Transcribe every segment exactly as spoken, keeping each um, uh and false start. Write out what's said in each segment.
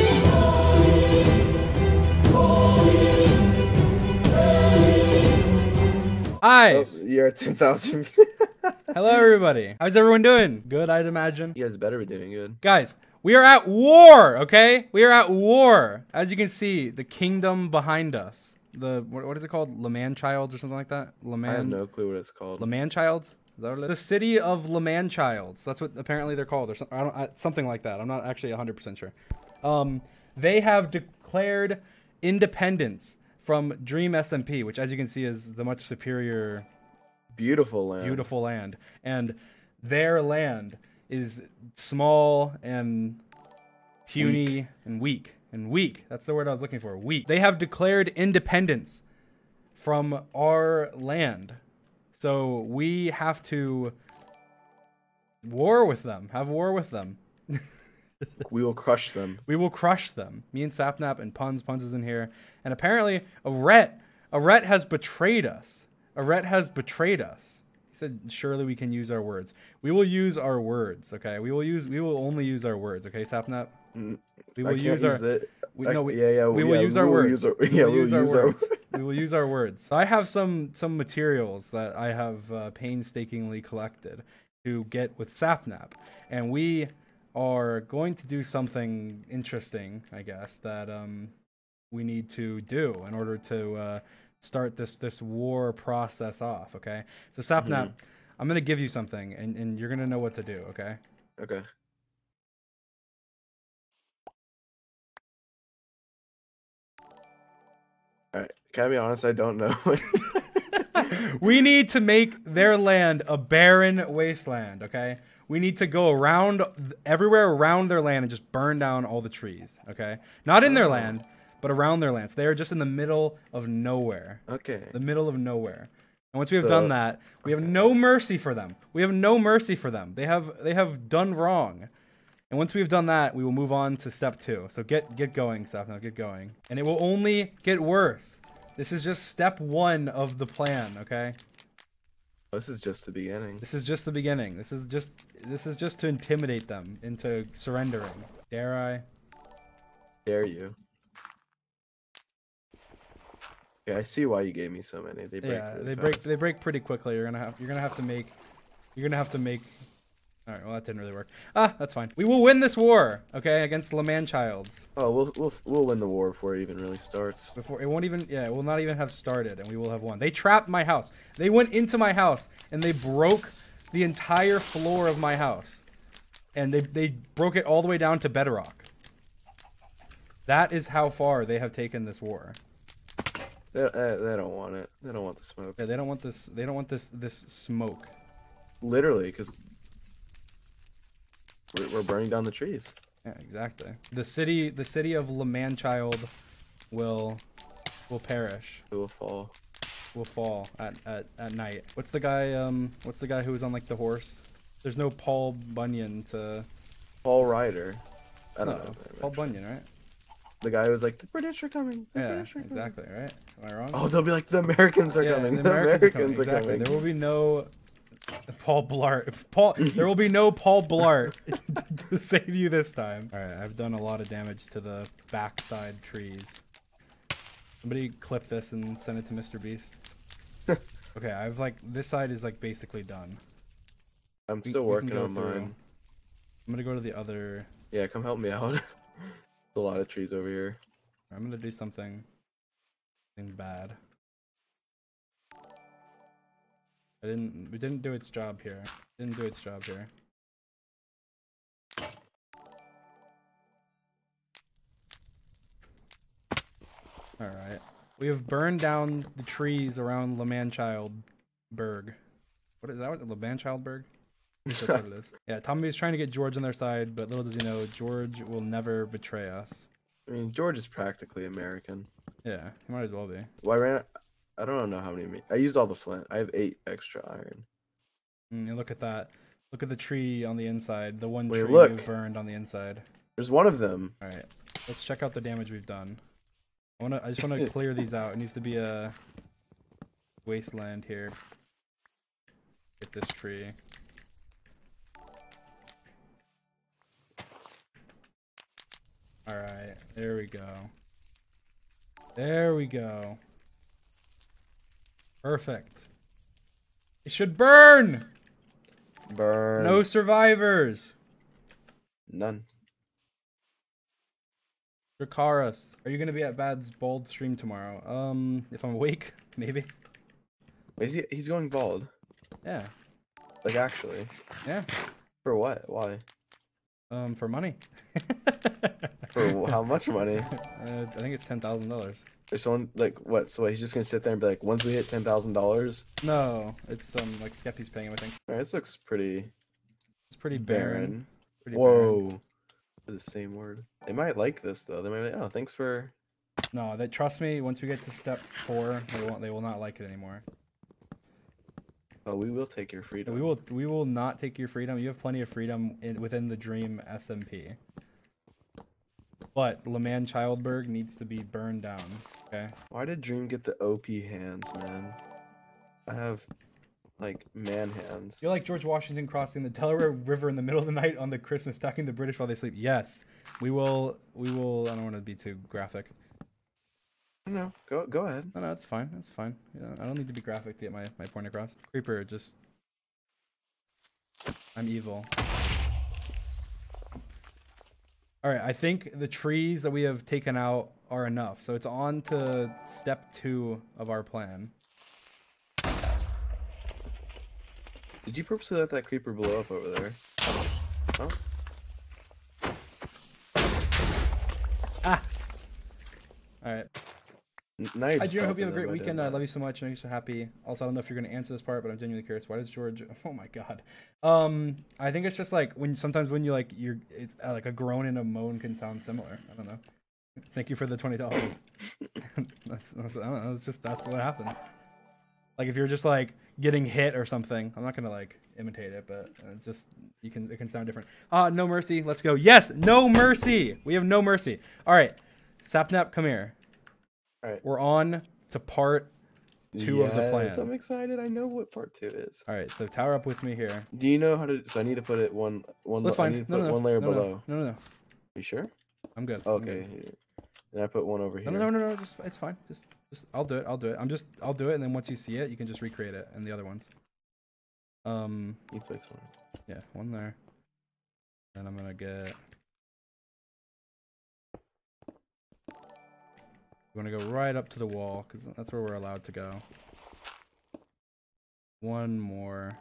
Hi! Oh, you're at ten thousand. Hello, everybody. How's everyone doing? Good, I'd imagine. You guys better be doing good. Guys, we are at war, okay? We are at war. As you can see, the kingdom behind us. The, what, what is it called? Le Manchilds or something like that? Le Man, I have no clue what it's called. Le Manchilds? Is that what it is? The city of Le Manchilds. That's what apparently they're called, or some, I don't, I, something like that. I'm not actually one hundred percent sure. Um, they have declared independence from Dream S M P, which, as you can see, is the much superior, beautiful land. Beautiful land, and their land is small and puny weak. and weak and weak. That's the word I was looking for. Weak. They have declared independence from our land, so we have to war with them. Have war with them. We will crush them. We will crush them. Me and Sapnap and Punz. Punz is in here. And apparently, TheEret. TheEret has betrayed us. TheEret has betrayed us. He said, surely we can use our words. We will use our words, okay? We will use. We will only use our words, okay, Sapnap? We will I can't use, use our. it. We, I, no, we, yeah, yeah, we will yeah, use we our will words. Use our, we yeah, will we'll use our use words. Our... We will use our words. I have some some materials that I have uh, painstakingly collected to get with Sapnap, and we are going to do something interesting, I guess, that um we need to do in order to uh, start this this war process off. Okay, so Sapnap, mm-hmm. I'm gonna give you something, and and you're gonna know what to do. Okay. Okay. All right. Can I be honest? I don't know. We need to make their land a barren wasteland. Okay. We need to go around everywhere around their land and just burn down all the trees. Okay. Not in their oh. land, but around their lands. They are just in the middle of nowhere. Okay. The middle of nowhere. And once we have so, done that, we have okay. no mercy for them. We have no mercy for them. They have they have done wrong. And once we've done that, we will move on to step two. So get get going, Sapnap, get going. And it will only get worse. This is just step one of the plan, okay? This is just the beginning. This is just the beginning. This is just this is just to intimidate them into surrendering. Dare I? Dare you? Yeah, I see why you gave me so many. They break. Yeah, really they fast. break. They break pretty quickly. You're gonna have. You're gonna have to make. You're gonna have to make. All right. Well, that didn't really work. Ah, that's fine. We will win this war. Okay, against Le Manchilds. Oh, we'll we'll we'll win the war before it even really starts. Before it won't even. Yeah, it will not even have started, and we will have won. They trapped my house. They went into my house and they broke the entire floor of my house, and they they broke it all the way down to bedrock. That is how far they have taken this war. They, uh, they don't want it. They don't want the smoke. Yeah, they don't want this. They don't want this. This smoke. Literally, because we're, we're burning down the trees. Yeah, exactly. The city, the city of Le Manchild, will, will perish. It will fall. Will fall at, at at night. What's the guy? Um, what's the guy who was on like the horse? There's no Paul Bunyan to. Paul Ryder. I don't no, know. Paul Bunyan, right? The guy who was like, the British are coming. The yeah, British are exactly, coming. right? Am I wrong? Oh, they'll be like, the Americans are yeah, coming. The The Americans, Americans, are coming. are exactly. coming. There will be no Paul Blart. Paul, there will be no Paul Blart to save you this time. All right, I've done a lot of damage to the backside trees. Somebody clip this and send it to Mister Beast. Okay, I've like this side is like basically done. I'm We- still we can working go on through. mine. I'm gonna go to the other. Yeah, come help me out. A lot of trees over here. I'm gonna do something, something bad. I didn't. We didn't do its job here. Didn't do its job here. All right. We have burned down the trees around Le Manchild Berg. What is that? What, Le Manchild Berg? That's what it is. Yeah, Tommy's trying to get George on their side, but little does he know, George will never betray us. I mean, George is practically American. Yeah, he might as well be. Well, I ran. I don't know how many. I used all the flint. I have eight extra iron. Mm, and look at that. Look at the tree on the inside. The one Wait, tree look. we've burned on the inside. There's one of them. All right, let's check out the damage we've done. I wanna. I just want to clear these out. It needs to be a wasteland here. Get this tree. All right, there we go. There we go. Perfect. It should burn. Burn. No survivors. None. Dracaris, are you gonna be at Bad's bald stream tomorrow? Um, if I'm awake, maybe. Is he? He's going bald. Yeah. Like actually. Yeah. For what? Why? Um, for money. For how much money? Uh, I think it's ten thousand dollars. There's someone like what? So he's just gonna sit there and be like, once we hit ten thousand dollars. No, it's um like Skepti's paying him. I think. Alright, this looks pretty. It's pretty barren. barren. Pretty Whoa. barren. The same word. They might like this though. They might be like, oh, thanks for. No, that trust me. Once we get to step four, they won't. They will not like it anymore. Oh, we will take your freedom. We will. We will not take your freedom. You have plenty of freedom in, within the Dream S M P. But manchild needs to be burned down. Okay. Why did Dream get the O P hands, man? I have, like, man hands. You're like George Washington crossing the Delaware River in the middle of the night on the Christmas, attacking the British while they sleep. Yes, we will. We will. I don't want to be too graphic. No, go go ahead. No, no, it's fine. That's fine. You know, I don't need to be graphic to get my my point across. Creeper, just. I'm evil. All right, I think the trees that we have taken out are enough. So it's on to step two of our plan. Did you purposely let that creeper blow up over there? Oh. Ah! Alright. Now you're I just do hope you have a talking great about weekend. it, I love you so much. I make you so happy. Also, I don't know if you're going to answer this part, but I'm genuinely curious. Why does George... Oh my god. Um, I think it's just like, when sometimes when you like, you're... It, uh, like a groan and a moan can sound similar. I don't know. Thank you for the twenty dollars. that's, that's, I don't know. It's just, that's what happens. Like, if you're just like, getting hit or something, I'm not going to like, imitate it, but it's just, you can, it can sound different. Ah, no mercy. Let's go. Yes! No mercy! We have no mercy. Alright. Sapnap, come here. Alright. We're on to part two yes, of the plan. I'm excited. I know what part two is. All right, so tower up with me here. Do you know how to? So I need to put it one one. That's I fine. need to No, put no, no, one layer no, below. No, no, no. Are you sure? I'm good. Okay. I'm good. And I put one over here. No, no, no, no, no. Just it's fine. Just, just I'll do it. I'll do it. I'm just, I'll do it, and then once you see it, you can just recreate it and the other ones. Um. You place one. Yeah, one there. Then I'm gonna get. We're gonna go right up to the wall because that's where we're allowed to go. One more.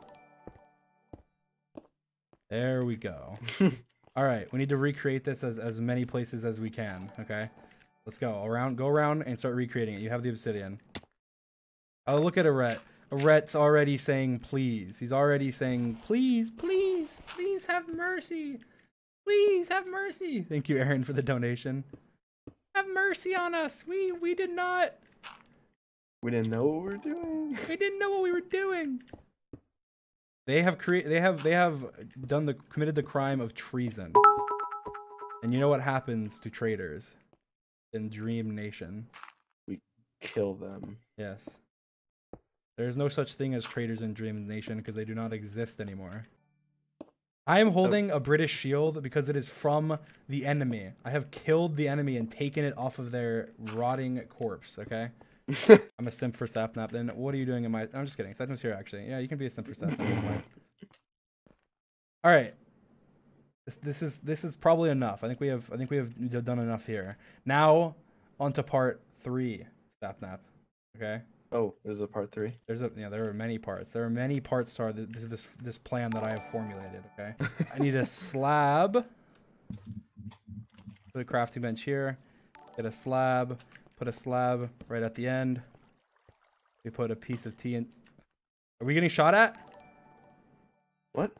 There we go. All right, we need to recreate this as as many places as we can. Okay, let's go around, go around, and start recreating it. You have the obsidian. Oh, look at TheEret. TheEret's already saying please. He's already saying please, please, please have mercy. Please have mercy. Thank you, Aaron, for the donation. Have mercy on us. We we did not. We didn't know what we were doing. We didn't know what we were doing. They have create. They have. They have done the committed the crime of treason. And you know what happens to traitors in Dream Nation? We kill them. Yes. There is no such thing as traitors in Dream Nation because they do not exist anymore. I am holding a British shield because it is from the enemy. I have killed the enemy and taken it off of their rotting corpse, okay? I'm a simp for Sapnap. Then what are you doing in my... I'm just kidding. Sapnap's here, actually. Yeah, you can be a simp for Sapnap. It's fine. All right. This, this is this is probably enough. I think we have I think we have done enough here. Now, on to part three, Sapnap. Okay? Oh, there's a part three. There's a yeah. There are many parts. There are many parts to our, this this this plan that I have formulated. Okay, I need a slab. Put a crafting bench here. Get a slab. Put a slab right at the end. We put a piece of tea in. Are we getting shot at? What?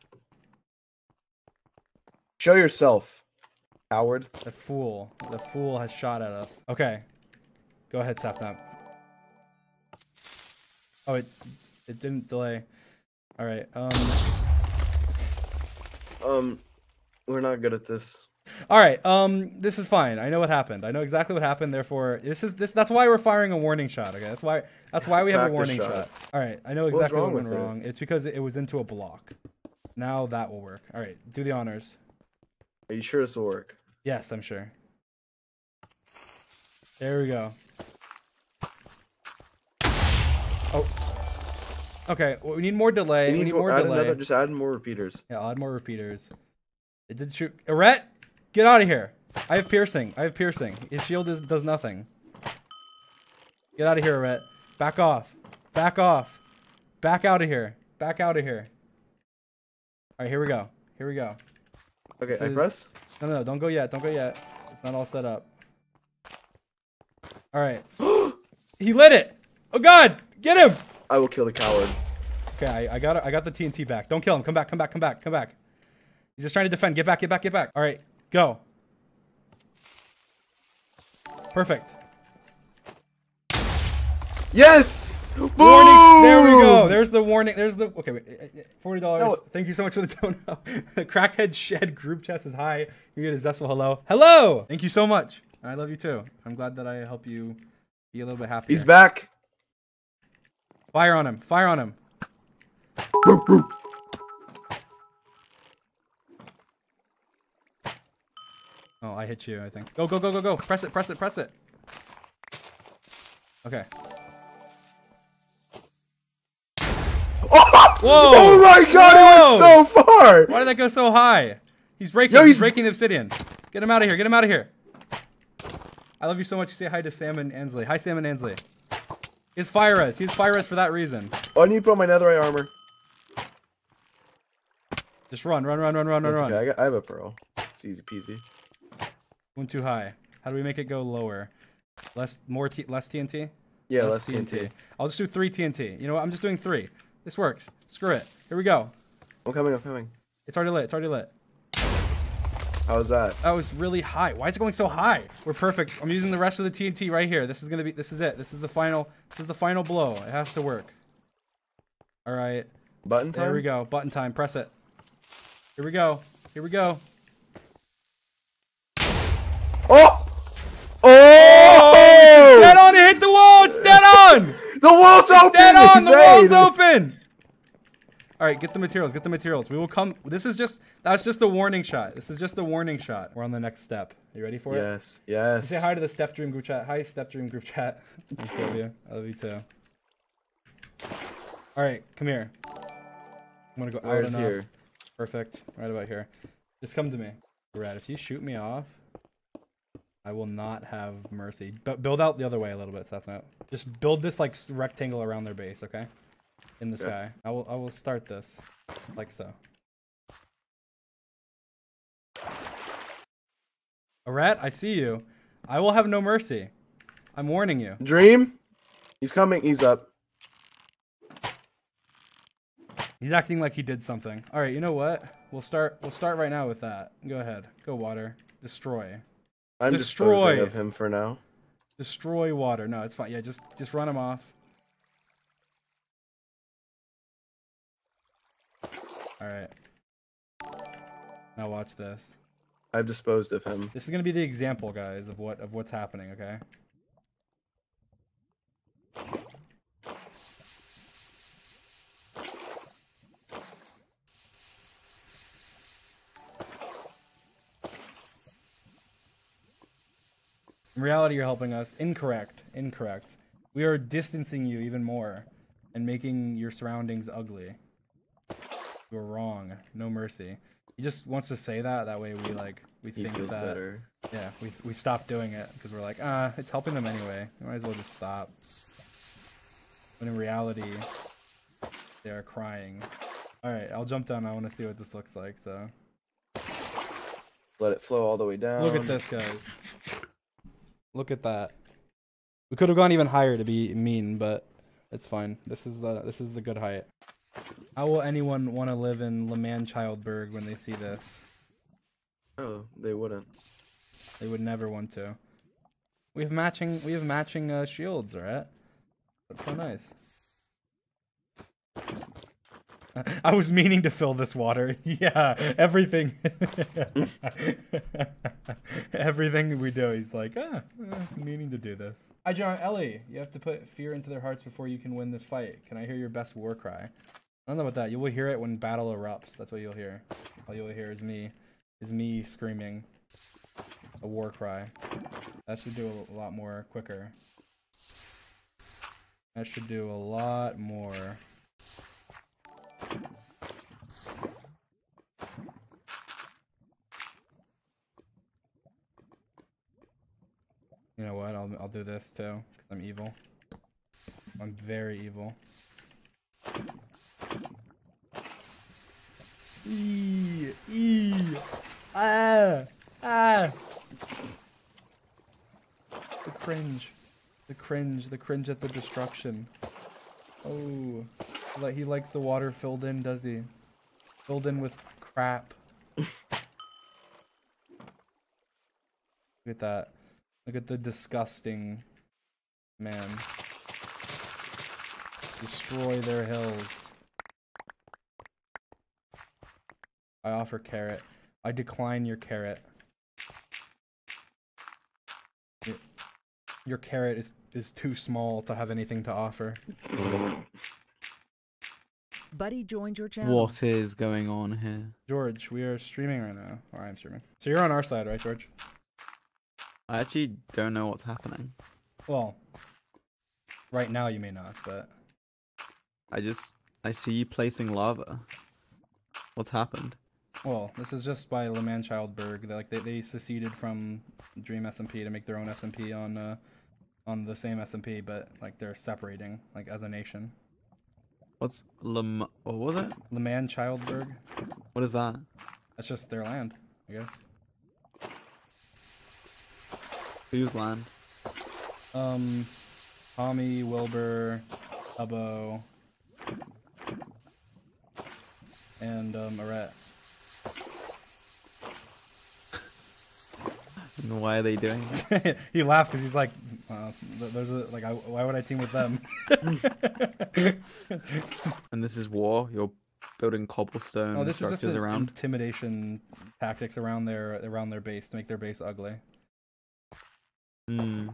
Show yourself, coward. The fool. The fool has shot at us. Okay, go ahead, Sapnap. Oh, it it didn't delay. All right. Um. Um, we're not good at this. All right. Um. This is fine. I know what happened. I know exactly what happened. Therefore, this is this. That's why we're firing a warning shot. Okay. That's why. That's why we have Practice a warning shots. shot. All right. I know What's exactly wrong what went with it? wrong. It's because it was into a block. Now that will work. All right. Do the honors. Are you sure this will work? Yes, I'm sure. There we go. Oh. Okay, well, we need more delay. We need more add delay. Another, just add more repeaters. Yeah, I'll add more repeaters. It did shoot. TheEret, get out of here. I have piercing. I have piercing. His shield is, does nothing. Get out of here, TheEret. Back off. Back off. Back out of here. Back out of here. All right, here we go. Here we go. Okay, This I is... press? No, no, no, don't go yet. Don't go yet. It's not all set up. All right. He lit it. Oh, God. Get him. I will kill the coward. Okay, I, I got it. I got the T N T back. Don't kill him. Come back. Come back. Come back. Come back. He's just trying to defend. Get back. Get back. Get back. All right. Go. Perfect. Yes! Warning. There we go. There's the warning. There's the. Okay, wait. forty dollars. No. Thank you so much for the dono. Crackhead Shed group chat says hi. You get a zestful hello. Hello. Thank you so much. I love you too. I'm glad that I help you be a little bit happier. He's back. Fire on him. Fire on him. Oh, I hit you, I think. Go, go, go, go, go. Press it, press it, press it. Okay. Oh, whoa! Oh my god, Whoa! it went so far! Why did that go so high? He's breaking. Yo, he's... he's breaking the obsidian. Get him out of here. Get him out of here. I love you so much. Say hi to Sam and Ansley. Hi, Sam and Ansley. He's fire res. He's fire res for that reason. Oh, I need to put on my netherite armor. Just run, run, run, run, run, That's run, okay. run. I, got, I have a pearl. It's easy peasy. Went too high. How do we make it go lower? Less, more, t less T N T. Yeah, less, less T N T. T N T. I'll just do three T N T. You know what? I'm just doing three. This works. Screw it. Here we go. I'm coming. I'm coming. It's already lit. It's already lit. How was that? That was really high. Why is it going so high? We're perfect. I'm using the rest of the T N T right here. This is gonna be. This is it. This is the final. This is the final blow. It has to work. All right. Button time. There we go. Button time. Press it. Here we go. Here we go. Oh! Oh! It's dead on! It hit the wall! It's dead on! The wall's it's open! Dead on! The wall's open! Alright, get the materials. Get the materials. We will come... This is just... That's just the warning shot. This is just the warning shot. We're on the next step. Are you ready for it? Yes. Yes. Say hi to the Step Dream group chat. Hi, Step Dream group chat. I love you. I love you too. Alright, come here. I'm gonna go out enough. Here? Perfect. Right about here. Just come to me. Red, if you shoot me off... I will not have mercy. But build out the other way a little bit, Sapnap. Just build this like rectangle around their base, okay? In the yeah. sky. I will I will start this like so. TheEret, I see you. I will have no mercy. I'm warning you. Dream? He's coming. He's up. He's acting like he did something. All right, you know what? We'll start we'll start right now with that. Go ahead. Go water. Destroy. I'm Destroy disposing of him for now. Destroy water. No, it's fine. Yeah, just just run him off. All right. Now watch this. I've disposed of him. This is gonna be the example, guys, of what of what's happening. Okay. In reality, you're helping us. Incorrect. Incorrect. We are distancing you even more and making your surroundings ugly. You're wrong. No mercy. He just wants to say that. That way we like we he think feels that. Better. Yeah, we we stop doing it because we're like, ah, it's helping them anyway. We might as well just stop. But in reality, they are crying. All right, I'll jump down. I want to see what this looks like. So let it flow all the way down. Look at this, guys. Look at that. We could have gone even higher to be mean, but it's fine. This is the this is the good height. How will anyone want to live in Le Manchildberg when they see this? Oh, they wouldn't. They would never want to. We have matching we have matching uh, shields, right? That's so nice. I was meaning to fill this water. Yeah, everything. Everything we do, he's like, ah, I was meaning to do this. Hi, John Ellie. You have to put fear into their hearts before you can win this fight. Can I hear your best war cry? I don't know about that. You will hear it when battle erupts. That's what you'll hear. All you'll hear is me, is me screaming a war cry. That should do a lot more quicker. That should do a lot more. You know what? I'll I'll do this too, because I'm evil. I'm very evil. E e ah ah. The cringe, the cringe, the cringe at the destruction. Oh, like he likes the water filled in, does he? Filled in with crap. Look at that. Look at the disgusting man. Destroy their hills. I offer carrot. I decline your carrot. Your, your carrot is, is too small to have anything to offer. Buddy joined your channel. What is going on here? George, we are streaming right now. Or I'm streaming. So you're on our side, right, George? I actually don't know what's happening. Well, right now you may not, but... I just... I see you placing lava. What's happened? Well, this is just by the manchild berg. They, like, they, they seceded from Dream S M P to make their own S M P on, uh, on the same S M P, but, like, they're separating, like, as a nation. What's Lam... What was it? The manchild berg? What is that? That's just their land, I guess. Whose land? Um, Tommy, Wilbur, Tubbo, and um, TheEret. And why are they doing this? He laughed because he's like, uh, "There's a like, I, why would I team with them?" And this is war. You're building cobblestone Oh, this is structures just a around. intimidation tactics around their around their base to make their base ugly. Hmm.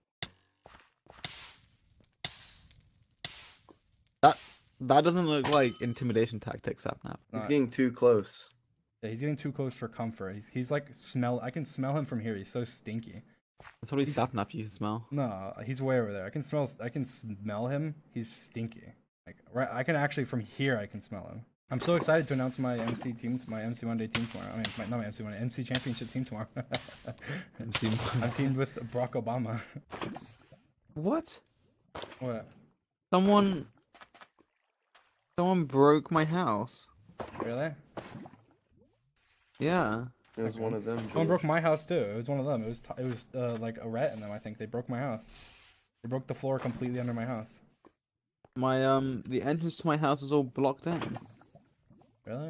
That that doesn't look like intimidation tactics, Sapnap. He's Uh, getting too close. Yeah, he's getting too close for comfort. He's he's like smell. I can smell him from here. He's so stinky. That's probably He's- Sapnap you can smell. No, he's way over there. I can smell. I can smell him. He's stinky. Like right, I can actually from here. I can smell him. I'm so excited to announce my M C team, my M C Monday team tomorrow. I mean, my, not my M C Monday, M C Championship team tomorrow. M C I'm teamed with Barack Obama. What? What? Someone... Someone broke my house. Really? Yeah. It was Okay. one of them. Someone George. broke my house too. It was one of them. It was it was uh, like a rat in them. I think they broke my house. They broke the floor completely under my house. My, um... The entrance to my house is all blocked in. Really?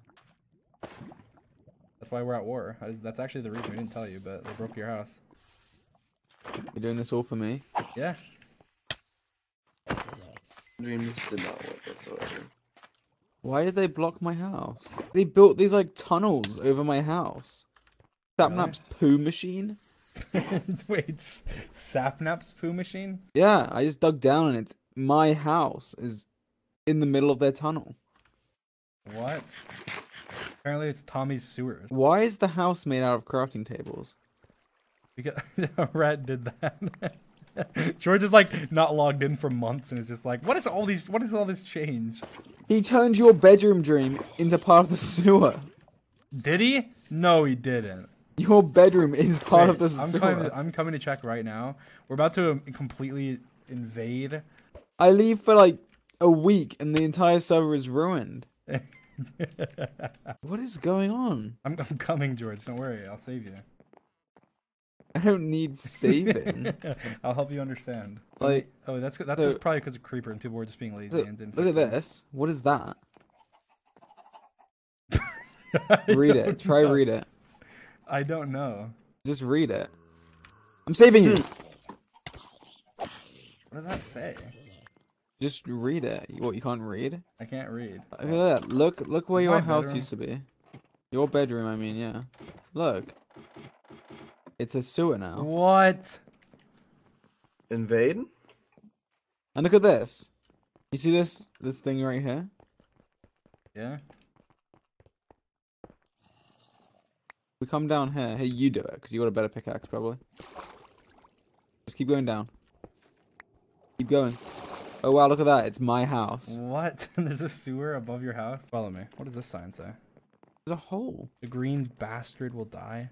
That's why we're at war. That is- That's actually the reason we didn't tell you, but they broke your house. You're doing this all for me? Yeah. Dream, this did not work whatsoever. Why did they block my house? They built these, like, tunnels over my house. Sapnap's poo machine? Wait, S- Sapnap's poo machine? Yeah, I just dug down and it's... My house is in the middle of their tunnel. What? Apparently it's Tommy's sewers. Why is the house made out of crafting tables? Because Red did that. George is like not logged in for months and is just like, what is all these? What is all this change? He turned your bedroom dream into part of the sewer. Did he? No, he didn't. Your bedroom is part Wait, of the I'm sewer. coming. To, I'm coming to check right now. We're about to um, completely invade. I leave for like a week and the entire server is ruined. What is going on? I'm, I'm coming, George. Don't worry. I'll save you. I don't need saving. I'll help you understand. Like, oh, that's that's so- probably because of creeper and people were just being lazy Look, and didn't. look at fix it. this. What is that? I Read don't it. Try know. read it. I don't know. Just read it. I'm saving you. What does that say? Just read it. What, you can't read? I can't read. Look at that. Look, look where Is your my house bedroom? used to be. Your bedroom, I mean, yeah. Look. It's a sewer now. What? Invade? And look at this. You see this this thing right here? Yeah. We come down here. Hey, you do it, because you got a better pickaxe, probably. Just keep going down. Keep going. Oh wow, look at that. It's my house. What? There's a sewer above your house? Follow me. What does this sign say? There's a hole. The green bastard will die.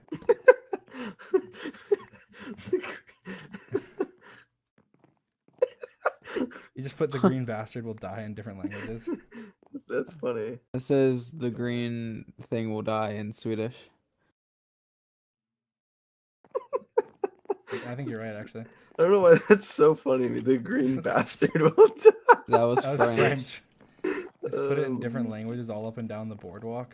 You just put the green bastard will die in different languages. That's funny. It says the green thing will die in Swedish. I think you're right, actually. I don't know why that's so funny. The green bastard will die. That was, That was French. French. Just put it in Um, different languages all up and down the boardwalk.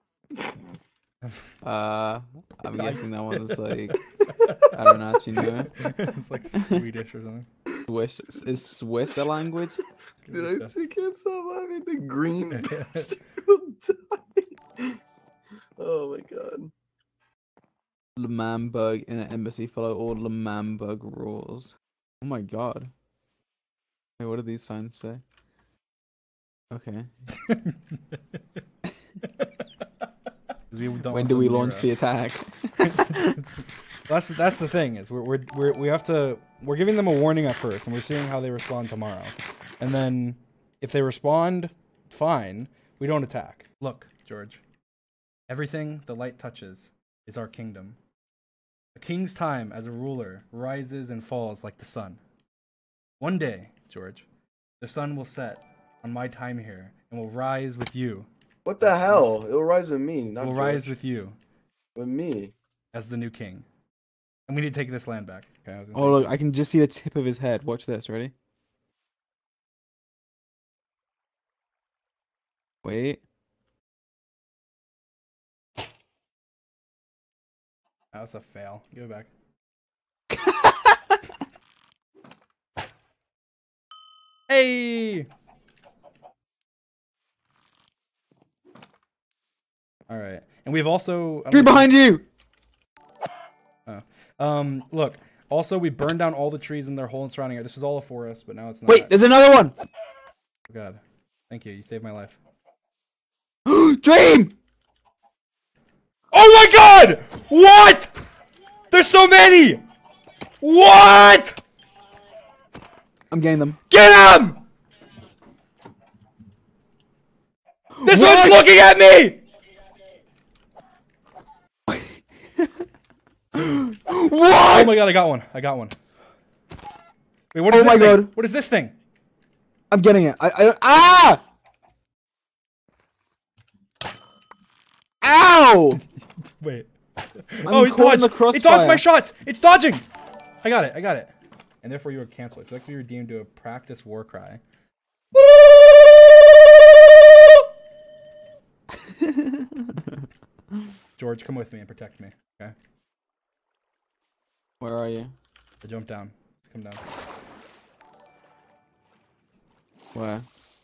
Uh, I'm guessing that one's like, I don't actually know. It's like Swedish or something. Swiss is Swiss a language? Dude, I just can't stop laughing. The green bastard will die. Oh my god. The manberg in an embassy follow all the manberg rules. Oh my god. Wait, what do these signs say? Okay. We don't When want do we them near launch us. the attack? That's that's the thing is we're, we're we're we have to we're giving them a warning at first, and we're seeing how they respond tomorrow, and then if they respond fine, we don't attack. Look, George, everything the light touches is our kingdom. A king's time as a ruler rises and falls like the sun. One day, George, the sun will set on my time here and will rise with you. What the hell? It'll rise with me, not Will George. rise with you With me. as the new king. And we need to take this land back. Okay, I was gonna Oh say- look, I can just see the tip of his head. Watch this, ready? Wait. That was a fail. Give it back. Hey! All right, and we've also I don't Tree know if behind you! you- Um, look. Also, we burned down all the trees in their whole and surrounding it. This was all a forest, but now it's not. Wait, there's another one! Oh, God, thank you. You saved my life. Dream! Oh my God! What? There's so many! What? I'm getting them. Get him! This What? one's looking at me! What? Oh my God, I got one. I got one. Wait, what is Oh this my thing? God. What is this thing? I'm getting it. I, I ah! Ow! Wait. I'm oh, it caught in dodged. the It dodged my crossfire. shots. It's dodging. I got it. I got it. And therefore you were canceled. If you like to be redeemed to a practice war cry. George, come with me and protect me. Okay? Where are you? I jump down. Just come down. Where?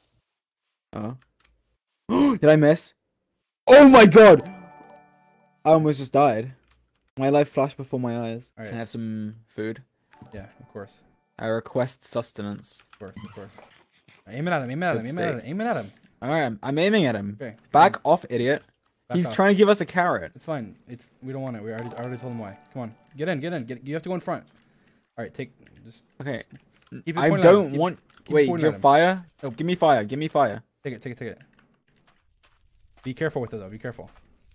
Oh. Did I miss? Oh my god! I almost just died. My life flashed before my eyes. Alright. Can I have some food? Yeah, of course. I request sustenance. Of course, of course. Aim it at him. Aim it at him. Good Aim it at him. steak. Aim it at him. Alright, I'm, I'm aiming at him. Okay. Back come off, idiot. Back He's off. trying to give us a carrot. It's fine. It's we don't want it. We already I already told him why. Come on. Get in. Get in. Get. You have to go in front. All right. Take. Just. Okay. just keep it I pointed at him. don't Keep- want... keep Wait, pointing your at him. fire? No, give me fire. Give me fire. Take it. Take it. Take it. Be careful with it though. Be careful.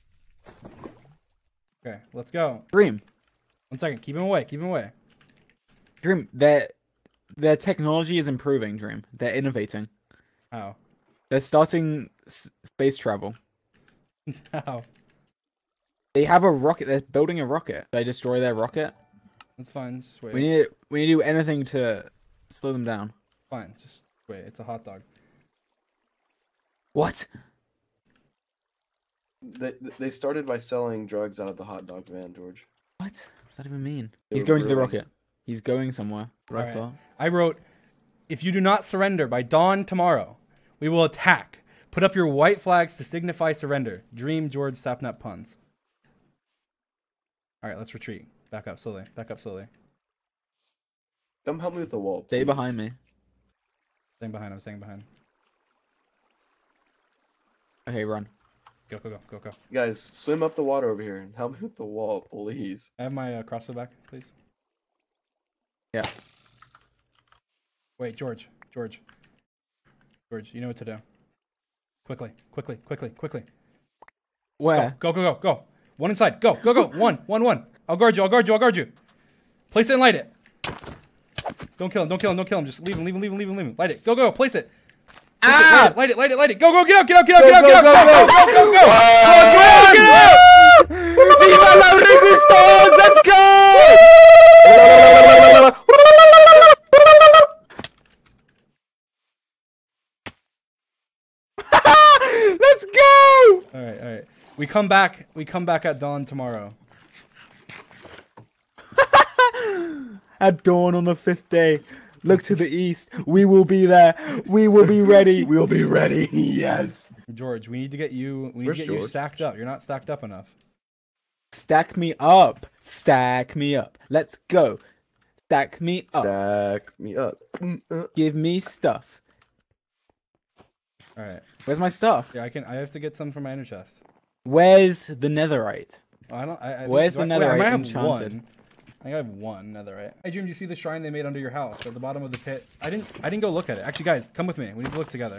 Okay. Let's go. Dream. One second. Keep him away. Keep him away. Dream, their, their technology is improving, Dream. They're innovating. How? They're starting s space travel. How? They have a rocket. They're building a rocket. Did I destroy their rocket? That's fine. Just wait. We need we need to do anything to slow them down. Fine. Just wait. It's a hot dog. What? They they started by selling drugs out of the hot dog van, George. What? What does that even mean? They He's were going to the brewing. rocket. He's going somewhere. What I Alright. thought. I wrote, if you do not surrender by dawn tomorrow, we will attack. Put up your white flags to signify surrender. Dream, George, Sapnap, Punz. All right, let's retreat. Back up slowly. Back up slowly. Come help me with the wall. Stay please. behind me. Staying behind. I'm staying behind. Okay, run. Go, go, go, go, go. Guys, swim up the water over here and help me with the wall, please. I have my uh, crossbow back, please. Yeah. Wait, George. George. George, you know what to do. Quickly, quickly, quickly, quickly. Where? Go, go, go, go, go. One inside. Go, go, go. One, one, one. I'll guard you. I'll guard you. I'll guard you. Place it and light it. Don't kill him. Don't kill him. Don't kill him. Just leave him. Leave him. Leave him. Leave him. Leave him. Light it. Go, go. Place it. Place Ah! it. Light it. Light it. Light it. Light it. Go, go. Get out. Get out. Get out. Get out. Go, Get out. Get out. go, Go, go, go, go, go. Go, get out. Viva la resistance! Let's go! Let's go! All right. All right. We come back. We come back at dawn tomorrow. At dawn on the fifth day, look to the east. We will be there. We will be ready. We'll be ready. Yes. George, we need to get you. We need Where's to get you George? stacked up. You're not stacked up enough. Stack me up. Stack me up. Let's go. Stack me up. Stack me up. Mm, uh. Give me stuff. All right. Where's my stuff? Yeah, I can. I have to get some from my inner chest. Where's the netherite? Oh, I don't. I, I Where's think, the do I, wait, I netherite might have enchanted? one. I think I have one netherite. Hey Jim, do you see the shrine they made under your house at the bottom of the pit? I didn't. I didn't go look at it. Actually, guys, come with me. We need to look together.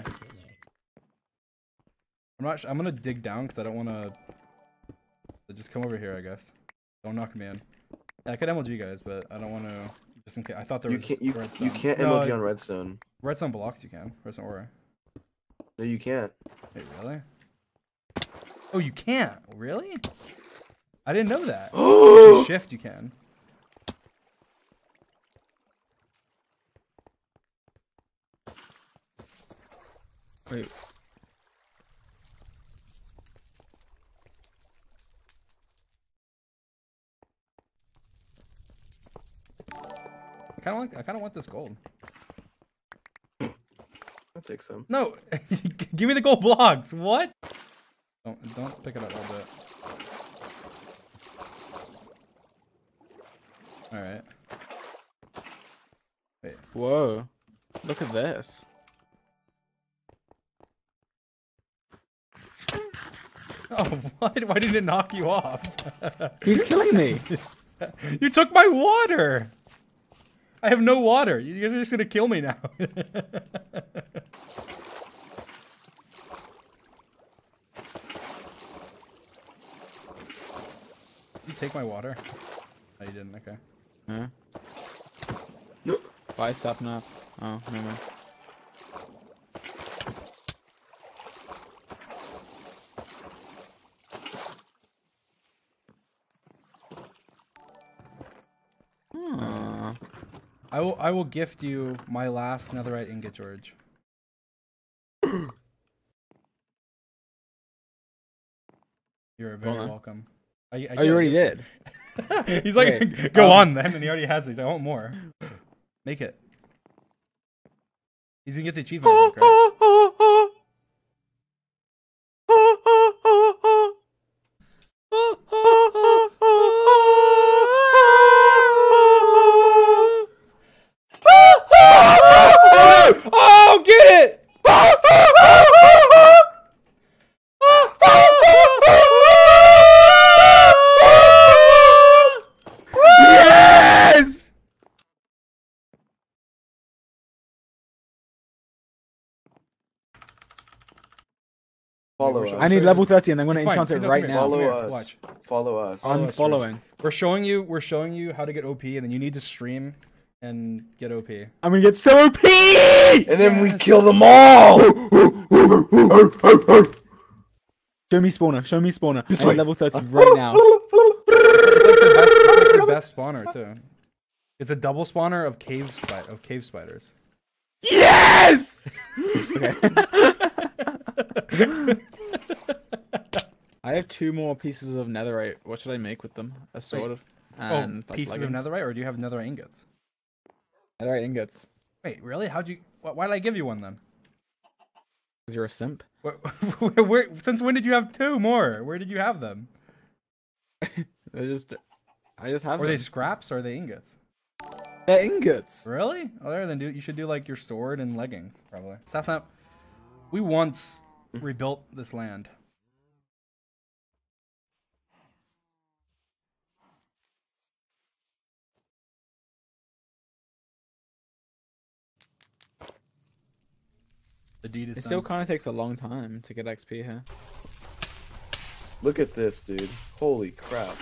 I'm not. I'm gonna dig down because I don't want to. So just come over here, I guess. Don't knock me in. Yeah, I could M L G guys, but I don't want to. Just in case. I thought there You was can't. You, redstone. you can't No, M L G on redstone. redstone blocks. You can. Redstone ore. No, you can't. Wait, really? Oh, you can't. Really? I didn't know that. You shift, you can. Wait. I kind of like. I kind of want this gold. I'll take some. No, give me the gold blocks. What? Don't don't pick it up. I'll do it. All right. Wait. Whoa. Look at this. Oh, what? Why did it knock you off? He's killing me. You took my water. I have no water. You guys are just gonna kill me now. You take my water? No, you didn't. Okay. Huh? No. Bye, Sapnap. Oh, no, no. Hmm. I will. I will gift you my last netherite ingot, George. You're very on. welcome. I, I Oh, you already did. He's like, Okay, go um, on then, and he already has it. He's like, I want more. Make it. He's gonna get the achievement, I think, right? Oh, get it! Yes! Follow us. I need level thirty and I'm gonna It's fine. enchant it Come right here. now. Follow Come here, us. watch. Follow us. Follow I'm us, George. following. We're showing you. We're showing you how to get O P, and then you need to stream and get O P. I'm gonna get so O P! And then we Yes. kill them all. Show me spawner. Show me spawner. I way. need level thirty right now. It's like the best, it's like the best spawner too. It's a double spawner of cave spi- of cave spiders. Yes! Okay. I have two more pieces of netherite. What should I make with them? A sword and oh, like, pieces leggings? of netherite, or do you have netherite ingots? Netherite ingots. Wait, really? How'd you? Wh why did I give you one then? Because you're a simp. Where, where, where, since when did you have two more? Where did you have them? They're just, I just have Are them. they scraps or are they ingots? They're ingots. Really? Oh, there. Then do you should do like your sword and leggings probably. Sapnap, we once rebuilt this land. The deed is It done. still kind of takes a long time to get X P here. Look at this, dude. Holy crap.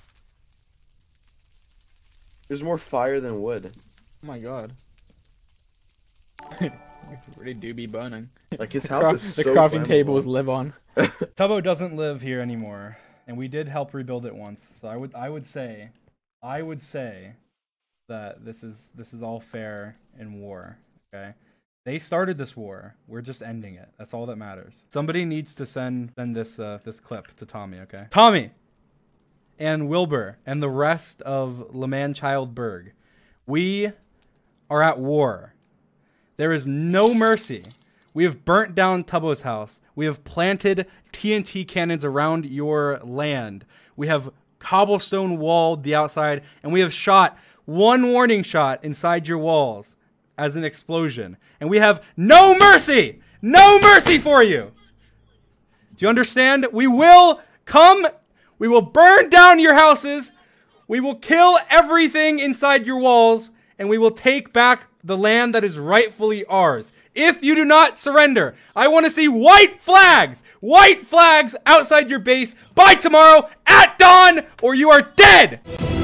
There's more fire than wood. Oh my god. You really do be burning. Like his The, house cra- is the so crafting flammable. tables live on. Tubbo doesn't live here anymore, and we did help rebuild it once. So I would I would say, I would say that this is this is all fair in war. Okay, they started this war. We're just ending it. That's all that matters. Somebody needs to send send this uh, this clip to Tommy. Okay, Tommy, and Wilbur and the rest of Le Manchild Berg, we are at war. There is no mercy. We have burnt down Tubbo's house. We have planted T N T cannons around your land. We have cobblestone walled the outside, and we have shot one warning shot inside your walls as an explosion. And we have no mercy! No mercy for you! Do you understand? We will come, we will burn down your houses, we will kill everything inside your walls, and we will take back the land that is rightfully ours. If you do not surrender, I want to see white flags, white flags outside your base by tomorrow at dawn, or you are dead!